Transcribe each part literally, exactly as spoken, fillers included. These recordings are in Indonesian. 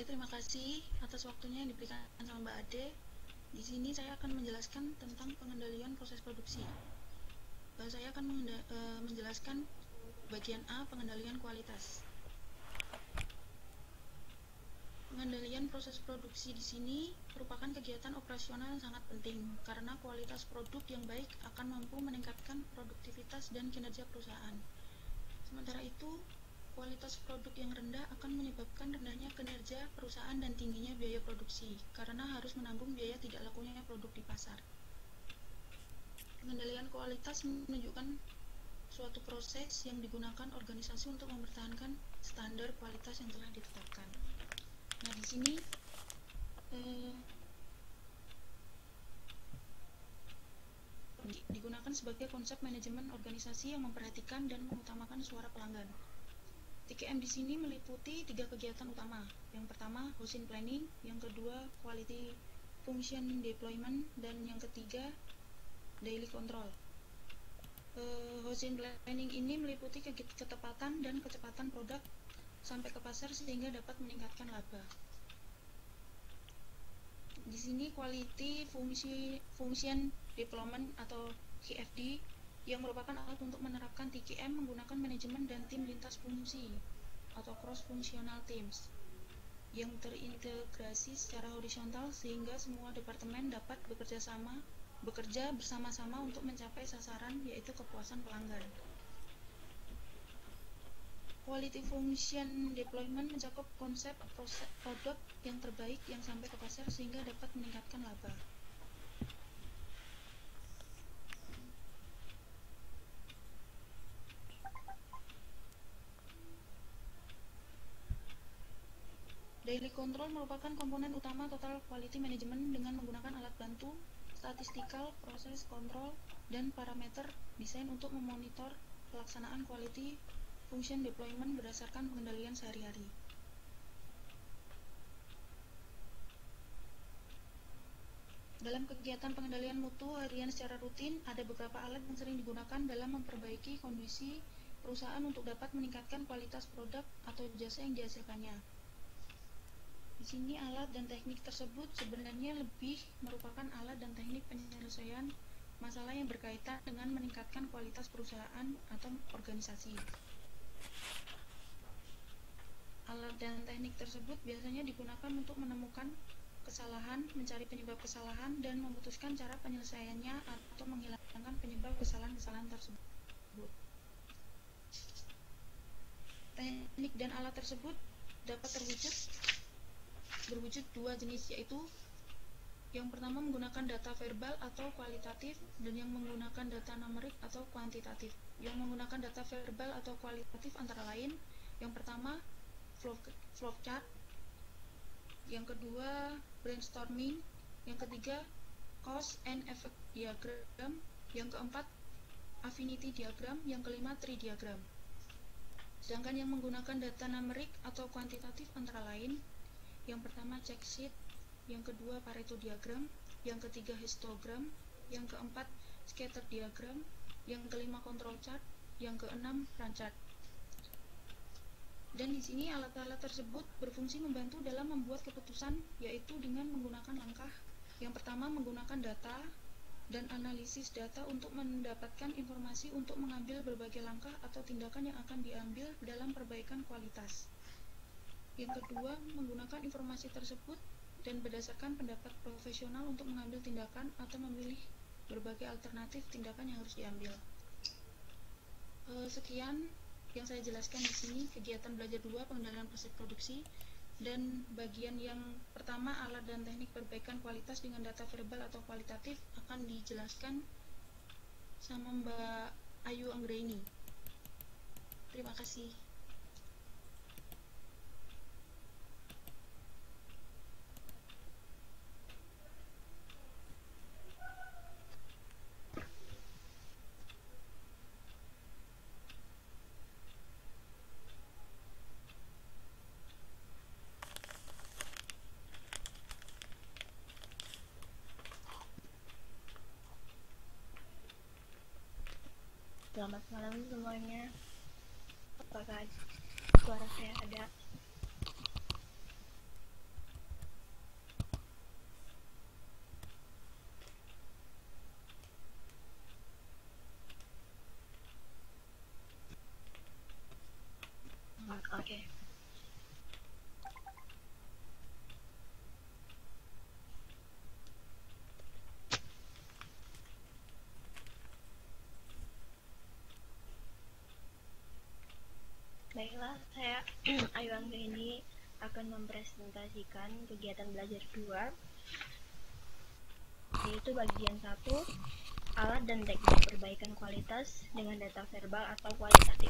terima kasih atas waktunya yang diberikan sama Mbak Ade. Di sini saya akan menjelaskan tentang pengendalian proses produksi. Saya akan menjelaskan bagian A, pengendalian kualitas. Pengendalian proses produksi di sini merupakan kegiatan operasional yang sangat penting karena kualitas produk yang baik akan mampu meningkatkan produktivitas dan kinerja perusahaan. Sementara itu, kualitas produk yang rendah akan menyebabkan rendahnya kinerja perusahaan dan tingginya biaya produksi karena harus menanggung biaya tidak lakunya produk di pasar. Pengendalian kualitas menunjukkan suatu proses yang digunakan organisasi untuk mempertahankan standar kualitas yang telah ditetapkan. Nah, di sini eh, digunakan sebagai konsep manajemen organisasi yang memperhatikan dan mengutamakan suara pelanggan. T K M di sini meliputi tiga kegiatan utama. Yang pertama, housing planning, yang kedua, quality function deployment, dan yang ketiga, daily control. Uh, housing planning ini meliputi ketepatan dan kecepatan produk sampai ke pasar sehingga dapat meningkatkan laba. Di sini quality fungsi function deployment atau Q F D yang merupakan alat untuk menerapkan T K M menggunakan manajemen dan tim lintas fungsi atau cross functional teams yang terintegrasi secara horizontal sehingga semua departemen dapat bekerja sama bekerja bersama-sama untuk mencapai sasaran yaitu kepuasan pelanggan. Quality function deployment mencakup konsep proses produk yang terbaik yang sampai ke pasar sehingga dapat meningkatkan laba. Daily control merupakan komponen utama total quality management dengan menggunakan alat bantu, statistikal, proses kontrol, dan parameter desain untuk memonitor pelaksanaan quality function deployment berdasarkan pengendalian sehari-hari. Dalam kegiatan pengendalian mutu harian secara rutin, ada beberapa alat yang sering digunakan dalam memperbaiki kondisi perusahaan untuk dapat meningkatkan kualitas produk atau jasa yang dihasilkannya. Di sini alat dan teknik tersebut sebenarnya lebih merupakan alat dan teknik penyelesaian masalah yang berkaitan dengan meningkatkan kualitas perusahaan atau organisasi. Alat dan teknik tersebut biasanya digunakan untuk menemukan kesalahan, mencari penyebab kesalahan, dan memutuskan cara penyelesaiannya atau menghilangkan penyebab kesalahan-kesalahan tersebut. Teknik dan alat tersebut dapat terwujud berwujud dua jenis, yaitu yang pertama menggunakan data verbal atau kualitatif dan yang menggunakan data numerik atau kuantitatif. Yang menggunakan data verbal atau kualitatif antara lain yang pertama flowchart, yang kedua brainstorming, yang ketiga cause and effect diagram, yang keempat affinity diagram, yang kelima tree diagram. Sedangkan yang menggunakan data numerik atau kuantitatif antara lain yang pertama check sheet, yang kedua Pareto diagram, yang ketiga histogram, yang keempat scatter diagram, yang kelima control chart, yang keenam run chart. Dan di sini alat-alat tersebut berfungsi membantu dalam membuat keputusan, yaitu dengan menggunakan langkah yang pertama menggunakan data dan analisis data untuk mendapatkan informasi untuk mengambil berbagai langkah atau tindakan yang akan diambil dalam perbaikan kualitas. Yang kedua, menggunakan informasi tersebut dan berdasarkan pendapat profesional untuk mengambil tindakan atau memilih berbagai alternatif tindakan yang harus diambil. E, sekian yang saya jelaskan di sini kegiatan belajar dua pengendalian proses produksi, dan bagian yang pertama alat dan teknik perbaikan kualitas dengan data verbal atau kualitatif akan dijelaskan sama Mbak Ayu Anggraini. Terima kasih. Selamat malam semuanya. Apakah suara saya ada? Ayuangga ini akan mempresentasikan kegiatan belajar dua, yaitu bagian satu, alat dan teknik perbaikan kualitas dengan data verbal atau kualitatif.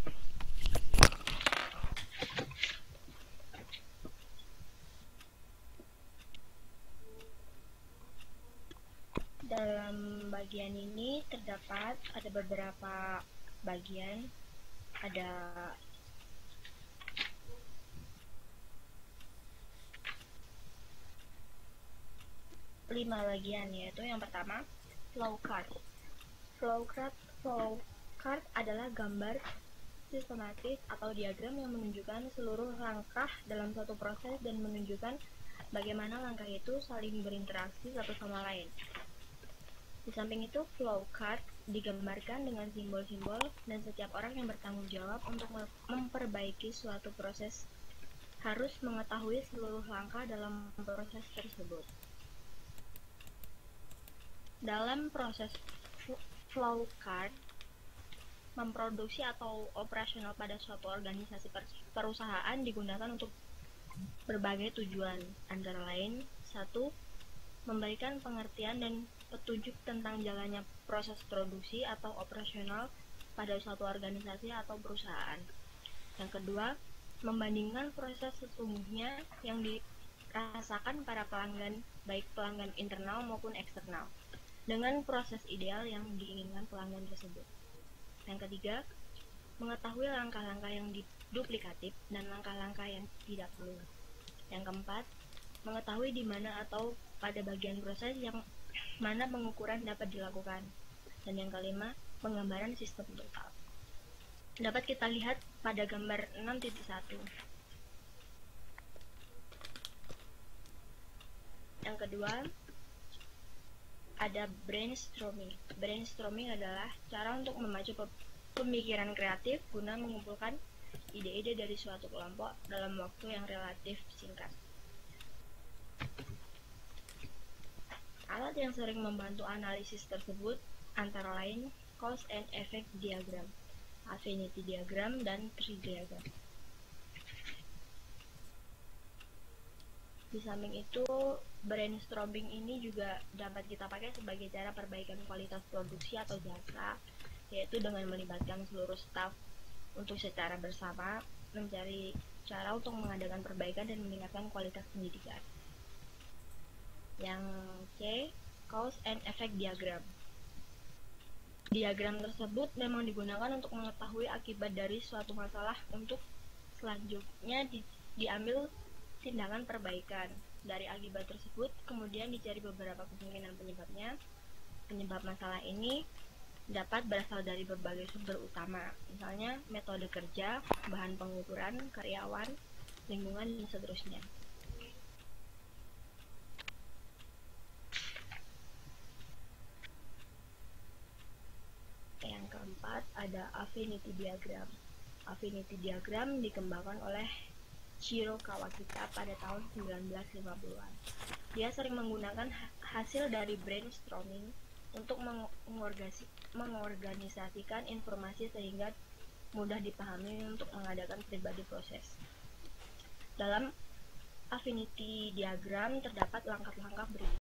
Dalam bagian ini terdapat ada beberapa bagian, ada lima bagian, yaitu yang pertama flow chart. Flow chart, flow chart adalah gambar sistematis atau diagram yang menunjukkan seluruh langkah dalam suatu proses dan menunjukkan bagaimana langkah itu saling berinteraksi satu sama lain. Di samping itu, flow chart digambarkan dengan simbol-simbol dan setiap orang yang bertanggung jawab untuk memperbaiki suatu proses harus mengetahui seluruh langkah dalam proses tersebut. Dalam proses flow chart, memproduksi atau operasional pada suatu organisasi perusahaan digunakan untuk berbagai tujuan, antara lain satu, memberikan pengertian dan petunjuk tentang jalannya proses produksi atau operasional pada suatu organisasi atau perusahaan. Yang kedua, membandingkan proses sesungguhnya yang dirasakan para pelanggan, baik pelanggan internal maupun eksternal, dengan proses ideal yang diinginkan pelanggan tersebut. Yang ketiga, mengetahui langkah-langkah yang duplikatif dan langkah-langkah yang tidak perlu. Yang keempat, mengetahui di mana atau pada bagian proses yang mana pengukuran dapat dilakukan. Dan yang kelima, penggambaran sistem total. Dapat kita lihat pada gambar enam titik satu. Yang kedua, ada brainstorming. Brainstorming adalah cara untuk memacu pemikiran kreatif guna mengumpulkan ide-ide dari suatu kelompok dalam waktu yang relatif singkat. Alat yang sering membantu analisis tersebut antara lain cause and effect diagram, affinity diagram, dan tree diagram. Di samping itu, brainstorming ini juga dapat kita pakai sebagai cara perbaikan kualitas produksi atau jasa, yaitu dengan melibatkan seluruh staf untuk secara bersama mencari cara untuk mengadakan perbaikan dan meningkatkan kualitas pendidikan. Yang C, cause and effect diagram. Diagram tersebut memang digunakan untuk mengetahui akibat dari suatu masalah untuk selanjutnya di, diambil tindakan perbaikan. Dari akibat tersebut kemudian dicari beberapa kemungkinan penyebabnya. Penyebab masalah ini dapat berasal dari berbagai sumber utama, misalnya metode kerja, bahan pengukuran, karyawan, lingkungan, dan seterusnya. Yang keempat, ada affinity diagram. Affinity diagram dikembangkan oleh Shiro Kawakita pada tahun sembilan belas lima puluhan. Dia sering menggunakan hasil dari brainstorming untuk mengorganisasikan informasi sehingga mudah dipahami untuk mengadakan pribadi proses. Dalam affinity diagram terdapat langkah-langkah berikut.